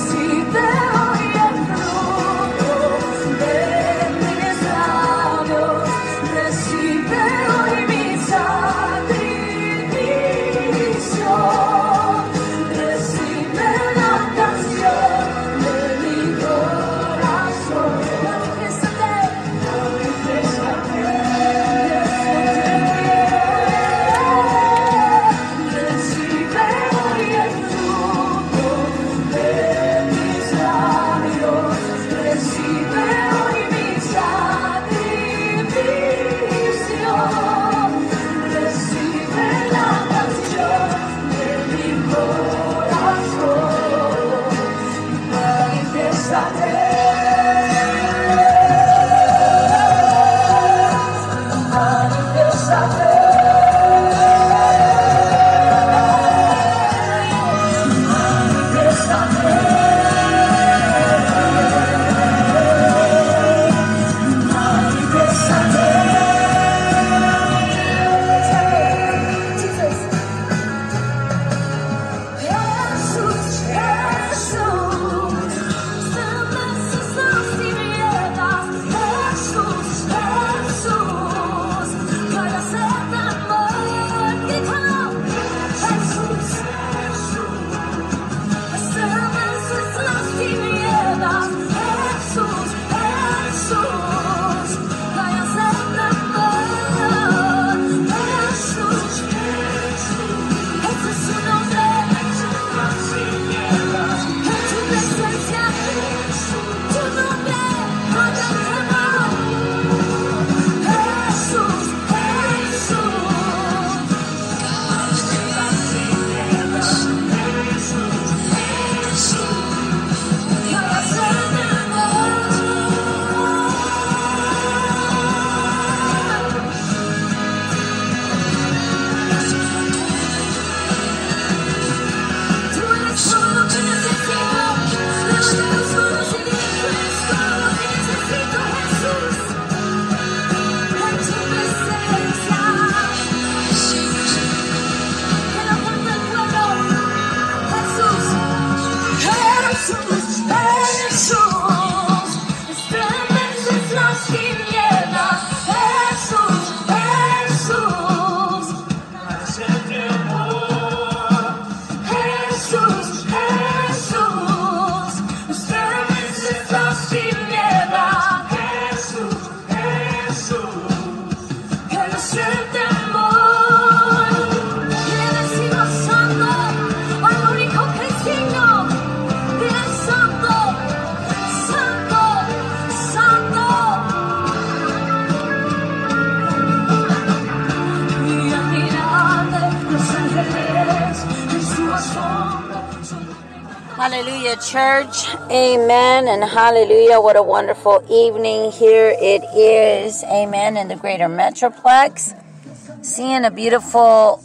Hallelujah, church. Amen and hallelujah. What a wonderful evening here it is. Amen. In the greater Metroplex. Seeing a beautiful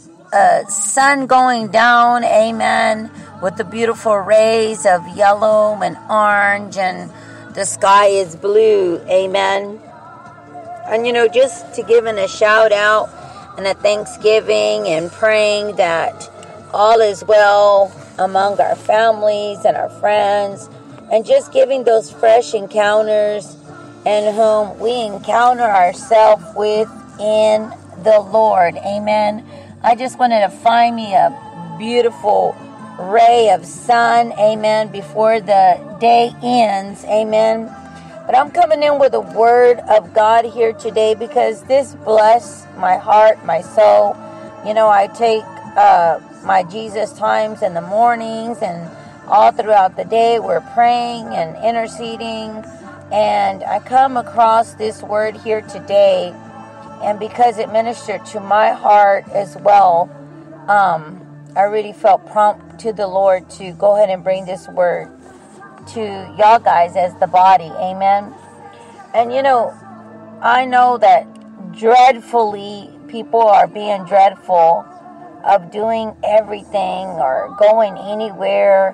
sun going down. Amen. With the beautiful rays of yellow and orange, and the sky is blue. Amen. And just to giving a shout out and a thanksgiving and praying that all is well among our families and our friends, and just giving those fresh encounters in whom we encounter ourselves with in the Lord. Amen. I just wanted to find me a beautiful ray of sun, amen, before the day ends, amen. But I'm coming in with a word of God here today because this bless my heart, my soul. I take my Jesus times in the mornings, and all throughout the day we're praying and interceding, and I come across this word here today, and because it ministered to my heart as well, I really felt prompt to the Lord to go ahead and bring this word to y'all guys as the body. Amen. And I know that dreadfully people are being dreadful of doing everything or going anywhere.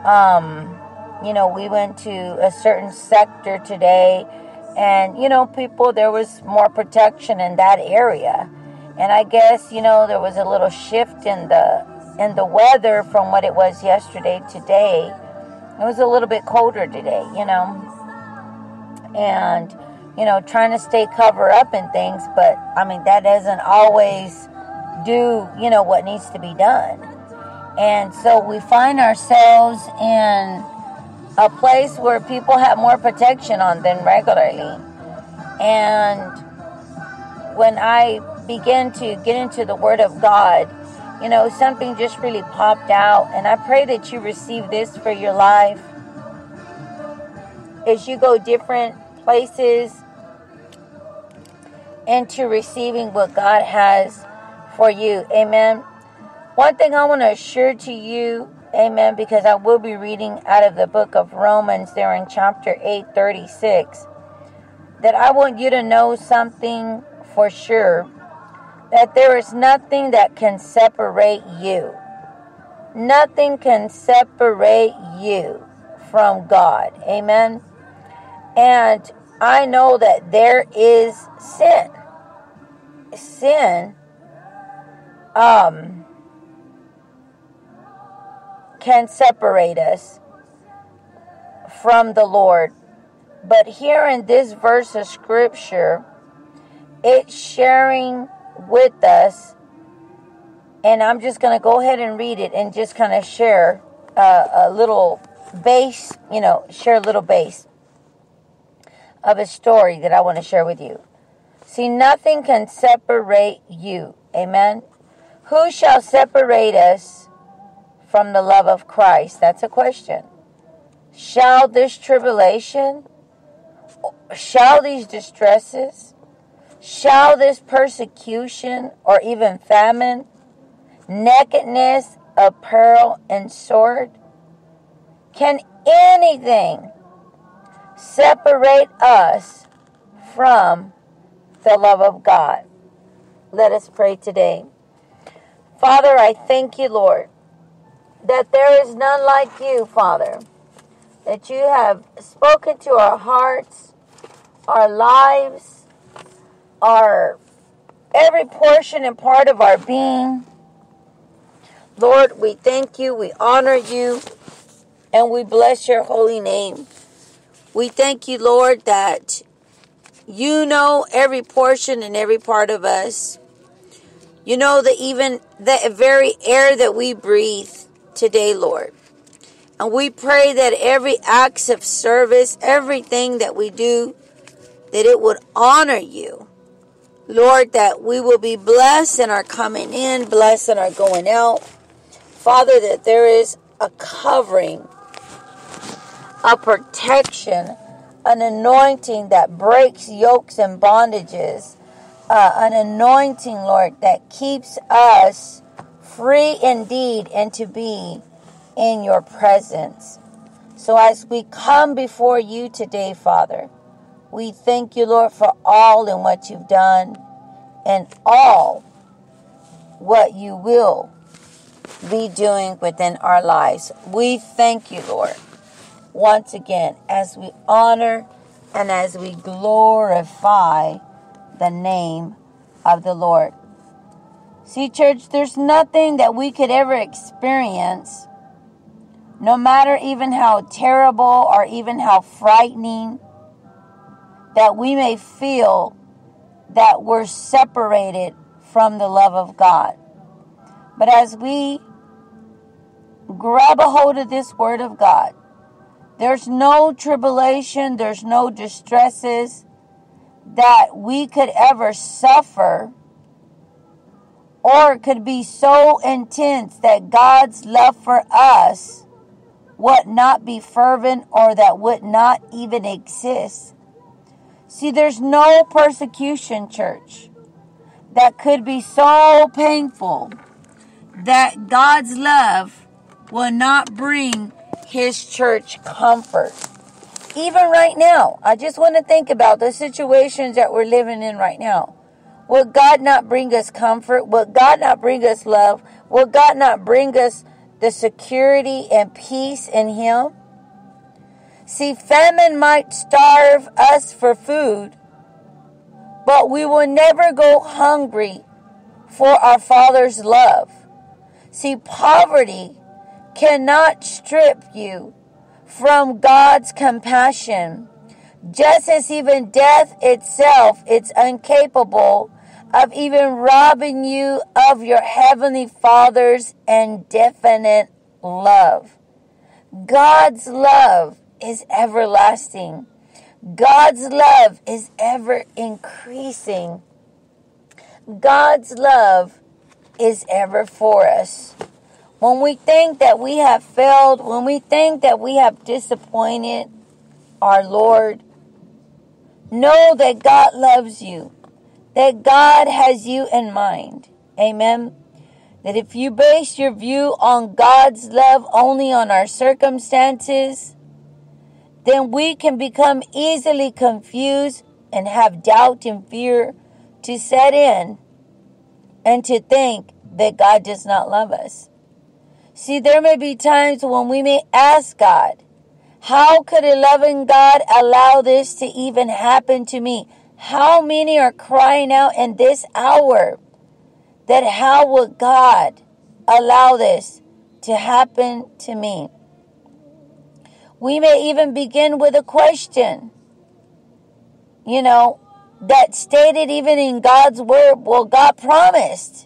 We went to a certain sector today, and people, there was more protection in that area, and I guess there was a little shift in the weather from what it was yesterday today, It was a little bit colder today, and, trying to stay covered up and things, but, that doesn't always do, what needs to be done. And so we find ourselves in a place where people have more protection on than regularly. And when I began to get into the Word of God, something just really popped out. And I pray that you receive this for your life. As you go different places into receiving what God has for you. Amen. One thing I want to assure to you, amen, because I will be reading out of the book of Romans there in chapter 8:36, that I want you to know something for sure, that there is nothing that can separate you. Nothing can separate you from God. Amen. And I know that there is sin. Sin can separate us from the Lord. But here in this verse of scripture, it's sharing with us, and I'm just going to go ahead and read it and just kind of share a little base, share a little base of a story that I want to share with you. See, nothing can separate you. Amen. Who shall separate us from the love of Christ? That's a question. Shall this tribulation, shall these distresses, shall this persecution, or even famine, nakedness, apparel, and sword? Can anything separate us from the love of God? Let us pray today. Father, I thank you, Lord, that there is none like you, Father, that you have spoken to our hearts, our lives, our every portion and part of our being. Lord, we thank you, we honor you, and we bless your holy name. We thank you, Lord, that you know every portion and every part of us. You know that even the very air that we breathe today, Lord. And we pray that every act of service, everything that we do, that it would honor you. Lord, that we will be blessed in our coming in, blessed in our going out. Father, that there is a covering, a protection, an anointing that breaks yokes and bondages, an anointing, Lord, that keeps us free indeed and to be in your presence. So as we come before you today, Father, we thank you, Lord, for all in what you've done and all what you will be doing within our lives. We thank you, Lord, once again, as we honor and as we glorify the name of the Lord. See, church, there's nothing that we could ever experience, no matter even how terrible or even how frightening, that we may feel that we're separated from the love of God. But as we grab a hold of this word of God, there's no tribulation, there's no distresses that we could ever suffer, or it could be so intense that God's love for us would not be fervent or that would not even exist. See, there's no persecution, church, that could be so painful that God's love will not bring his church comfort. Even right now, I just want to think about the situations that we're living in right now. Will God not bring us comfort? Will God not bring us love? Will God not bring us the security and peace in him? See, famine might starve us for food, but we will never go hungry for our Father's love. See, poverty cannot strip you from God's compassion. Just as even death itself is incapable of even robbing you of your Heavenly Father's infinite love. God's love is everlasting. God's love is ever increasing. God's love is ever for us. When we think that we have failed, when we think that we have disappointed our Lord, know that God loves you, that God has you in mind. Amen. That if you base your view on God's love only on our circumstances, then we can become easily confused and have doubt and fear to set in and to think that God does not love us. See, there may be times when we may ask God, how could a loving God allow this to even happen to me? How many are crying out in this hour that how would God allow this to happen to me? We may even begin with a question, that stated even in God's word. Well, God promised,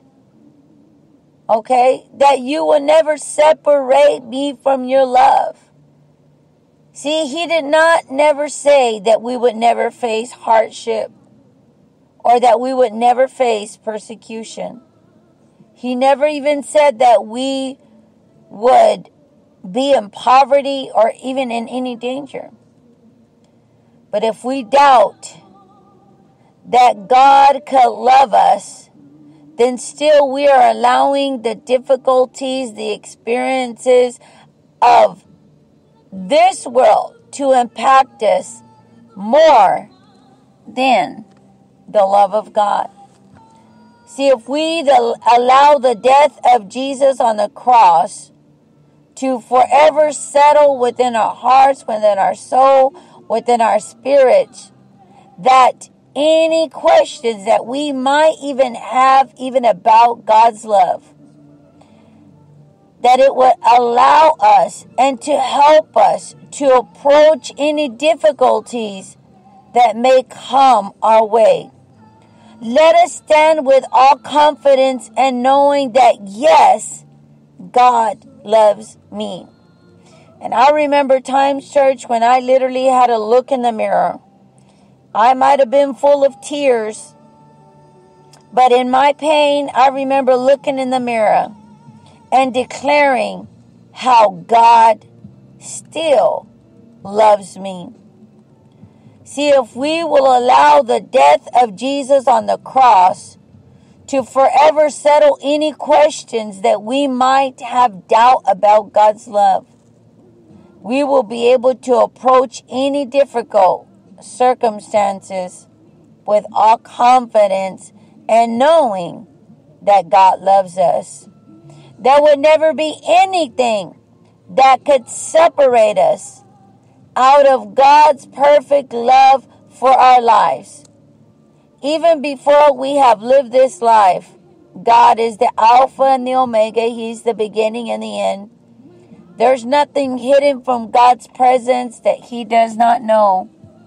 that you will never separate me from your love. See, he did not never say that we would never face hardship or that we would never face persecution. He never even said that we would be in poverty or even in any danger. But if we doubt that God could love us, then still we are allowing the difficulties, the experiences of this world to impact us more than the love of God. See, if we allow the death of Jesus on the cross to forever settle within our hearts, within our soul, within our spirits, that any questions that we might even have even about God's love, that it would allow us and to help us to approach any difficulties that may come our way. Let us stand with all confidence and knowing that, yes, God loves me. And I remember times, church, when I literally had to look in the mirror. I might have been full of tears, but in my pain, I remember looking in the mirror and declaring how God still loves me. See, if we will allow the death of Jesus on the cross to forever settle any questions that we might have doubt about God's love, we will be able to approach any difficult circumstances with all confidence and knowing that God loves us. There would never be anything that could separate us out of God's perfect love for our lives. Even before we have lived this life, God is the Alpha and the Omega. He's the beginning and the end. There's nothing hidden from God's presence that He does not know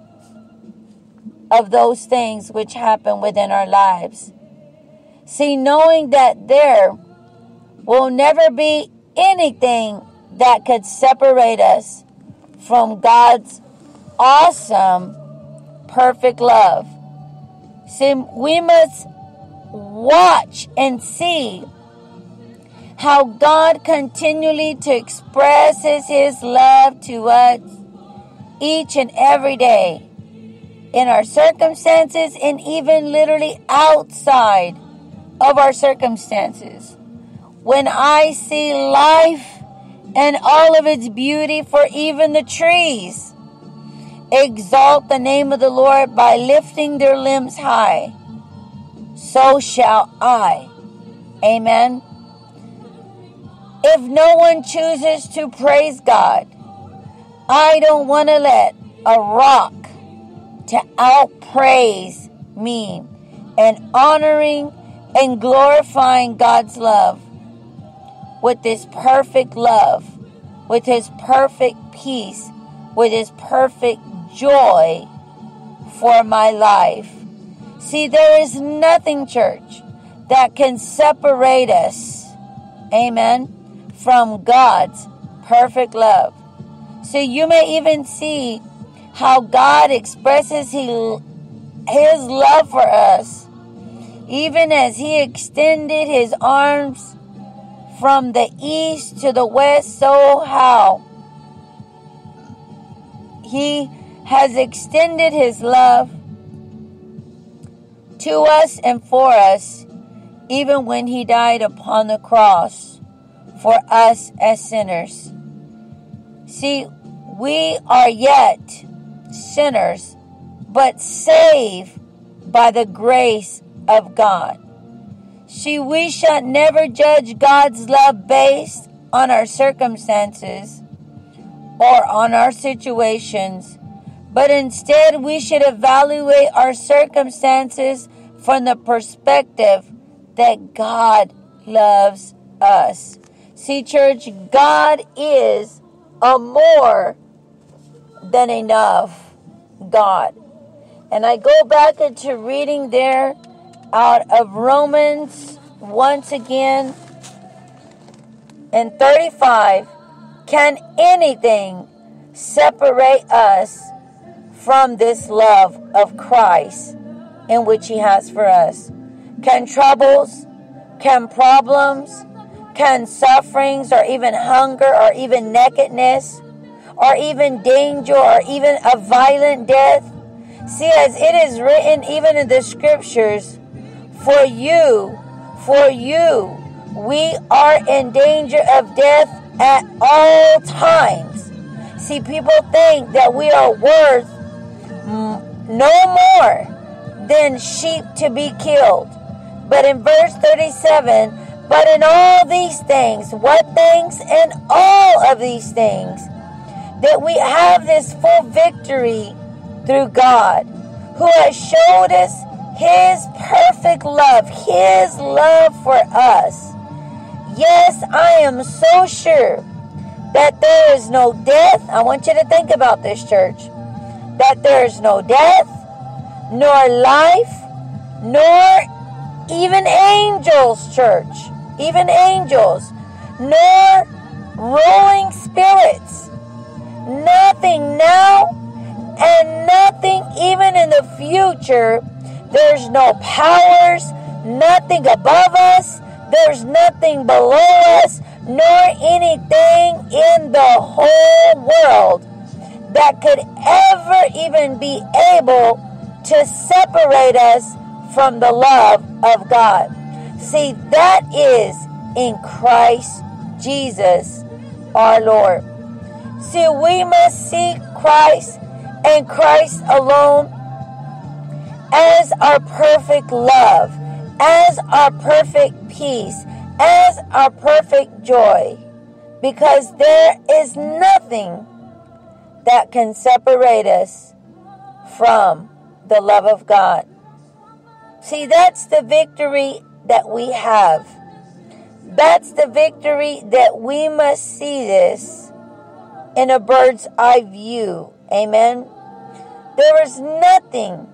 of those things which happen within our lives. See, knowing that there will never be anything that could separate us from God's awesome, perfect love. See, we must watch and see how God continually to expresses His love to us each and every day in our circumstances and even literally outside of our circumstances. When I see life and all of its beauty, for even the trees exalt the name of the Lord by lifting their limbs high, so shall I. Amen. If no one chooses to praise God, I don't want to let a rock to outpraise me and honoring and glorifying God's love with this perfect love with his perfect peace, with his perfect joy for my life. See, there is nothing, church, that can separate us, amen, from God's perfect love. So you may even see how God expresses his love for us, even as he extended his arms from the east to the west, so how he has extended his love to us and for us, even when he died upon the cross for us as sinners. See, we are yet sinners, but saved by the grace of God. See, we shall never judge God's love based on our circumstances or on our situations, but instead we should evaluate our circumstances from the perspective that God loves us. See, church, God is a more than enough God. And I go back into reading there out of Romans once again in 35. Can anything separate us from this love of Christ in which he has for us? Can troubles, can problems, can sufferings, or even hunger, or even nakedness, or even danger, or even a violent death? See, as it is written even in the scriptures, for you, we are in danger of death at all times. See, people think that we are worth no more than sheep to be killed. But in verse 37, but in all these things, what things? In all of these things, that we have this full victory through God, who has showed us his perfect love, his love for us. Yes, I am so sure that there is no death. I want you to think about this, church. That there is no death, nor life, nor even angels, church. Even angels, nor ruling spirits. Nothing now and nothing even in the future. There's no powers, nothing above us. There's nothing below us, nor anything in the whole world that could ever even be able to separate us from the love of God. See, that is in Christ Jesus our Lord. See, we must seek Christ and Christ alone as our perfect love, as our perfect peace, as our perfect joy, because there is nothing that can separate us from the love of God. See, that's the victory that we have. That's the victory that we must see this in a bird's eye view. Amen. There is nothing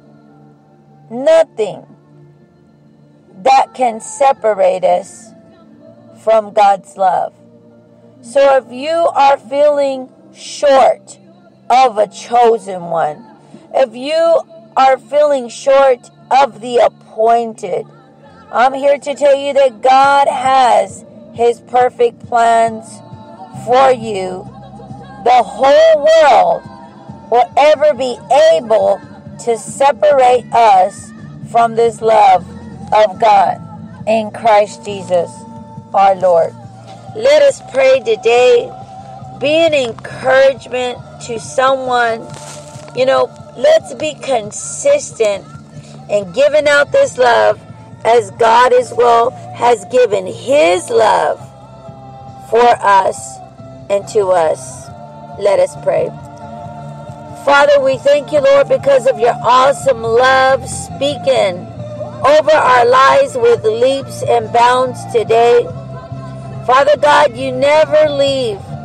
that can separate us from God's love. So if you are feeling short of a chosen one, if you are feeling short of the appointed, I'm here to tell you that God has his perfect plans for you. The whole world will ever be able to separate us from this love of God in Christ Jesus our Lord. Let us pray today. Be an encouragement to someone. Let's be consistent in giving out this love as God as well has given his love for us and to us. Let us pray. Father, we thank you, Lord, because of your awesome love speaking over our lives with leaps and bounds today. Father God, you never leave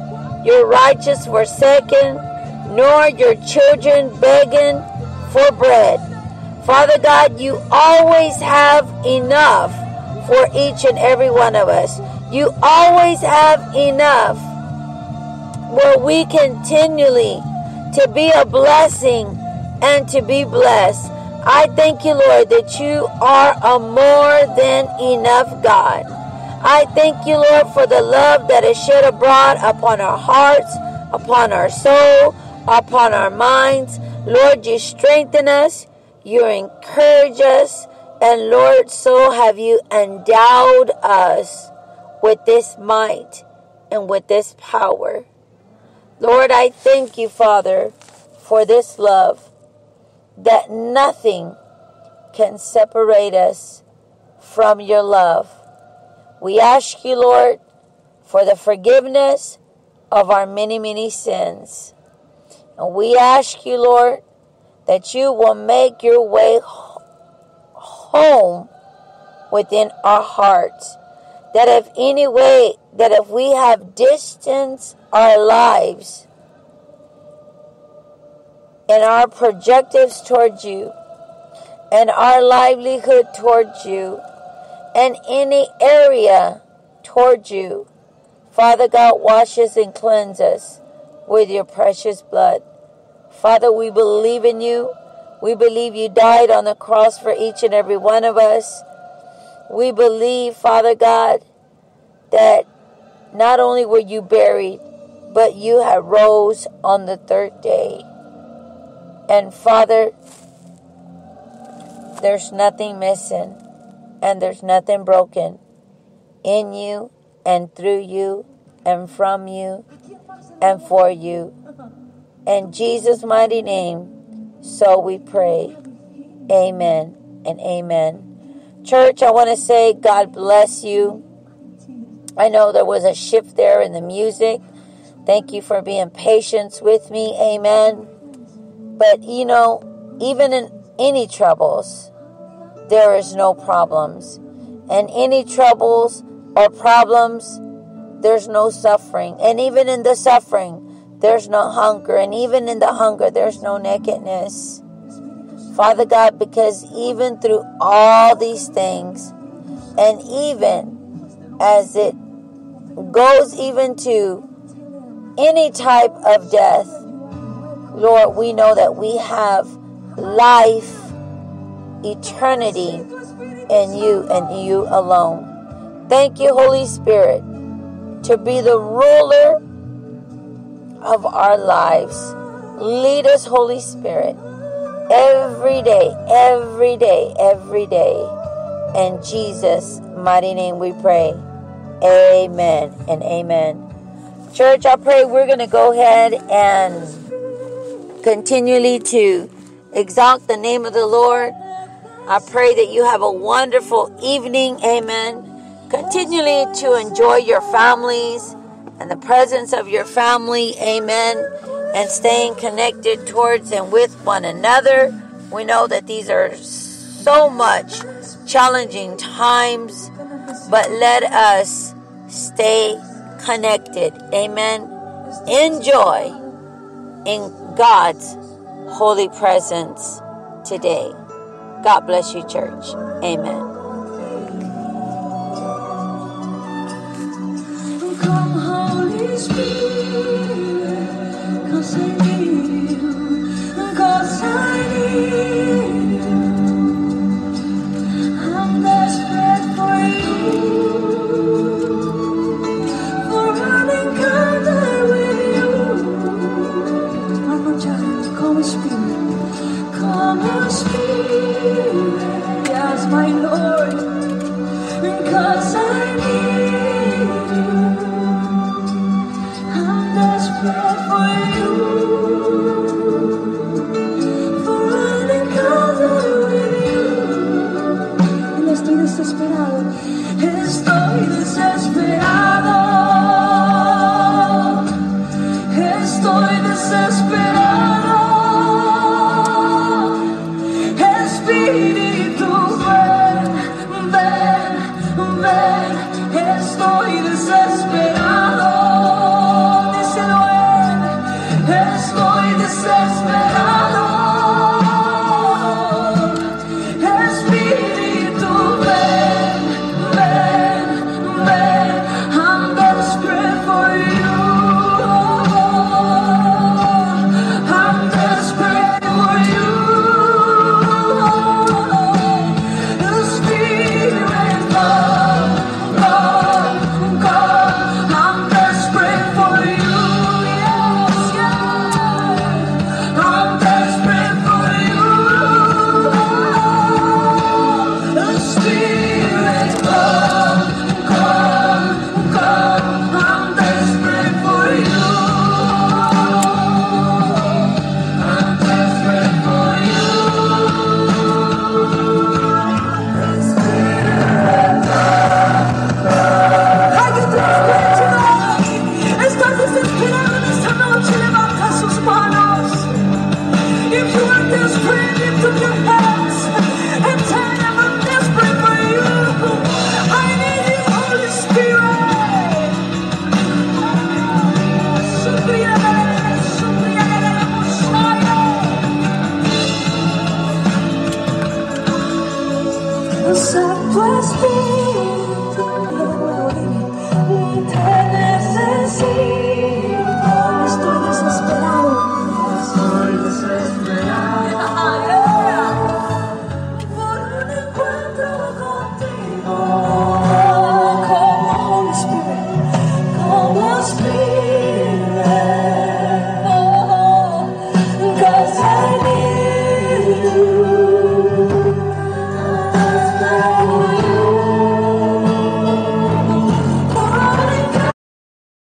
your righteous forsaken, nor your children begging for bread. Father God, you always have enough for each and every one of us. You always have enough where we continually to be a blessing and to be blessed. I thank you, Lord, that you are a more than enough God. I thank you, Lord, for the love that is shed abroad upon our hearts, upon our soul, upon our minds. Lord, you strengthen us, you encourage us, and Lord, so have you endowed us with this might and with this power. Lord, I thank you, Father, for this love, that nothing can separate us from your love. We ask you, Lord, for the forgiveness of our many, many sins. And we ask you, Lord, that you will make your way home within our hearts. That if any way, that if we have distanced our lives and our projectives towards you and our livelihood towards you and any area towards you, Father God, wash us and cleanse us with your precious blood. Father, we believe in you. We believe you died on the cross for each and every one of us. We believe, Father God, that not only were you buried, but you have rose on the third day. And Father, there's nothing missing and there's nothing broken in you and through you and from you and for you. In Jesus' mighty name, so we pray. Amen and amen. Church, I want to say God bless you. I know there was a shift there in the music. Thank you for being patient with me. Amen. But, you know, even in any troubles, there is no problems. And any troubles or problems, there's no suffering. And even in the suffering, there's no hunger. And even in the hunger, there's no nakedness. Father God, because even through all these things, and even as it goes even to any type of death, Lord, we know that we have life, eternity in you and you alone. Thank you, Holy Spirit, to be the ruler of our lives. Lead us, Holy Spirit, every day, every day, every day. In Jesus' mighty name we pray. Amen and amen. Church, I pray we're going to go ahead and continually to exalt the name of the Lord. I pray that you have a wonderful evening. Amen. Continually to enjoy your families and the presence of your family. Amen. And staying connected towards and with one another. We know that these are so much challenging times, but let us stay connected. Amen. Enjoy in God's holy presence today. God bless you, church. Amen. Come, Holy Spirit, 'cause I need you, 'cause I need you. I'm desperate for you, for an encounter with you. Come, Spirit, yes, my Lord, because I need you. I'm desperate for you, for an encounter with you. Y estoy desesperado, estoy desesperado, estoy desesperado. Espíritu Southwest